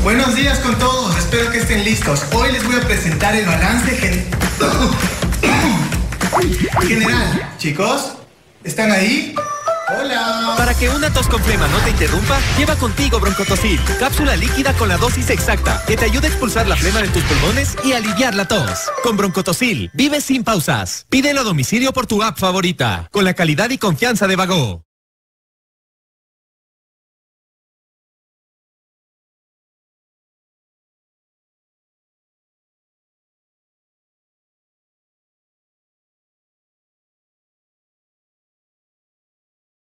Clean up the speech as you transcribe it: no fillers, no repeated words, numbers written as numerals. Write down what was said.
Buenos días con todos, espero que estén listos. Hoy les voy a presentar el balance general. Chicos, ¿están ahí? Hola. Para que una tos con flema no te interrumpa, lleva contigo Broncotosil, cápsula líquida con la dosis exacta que te ayuda a expulsar la flema de tus pulmones y aliviar la tos. Con Broncotosil, vive sin pausas. Pídelo a domicilio por tu app favorita, con la calidad y confianza de Vago.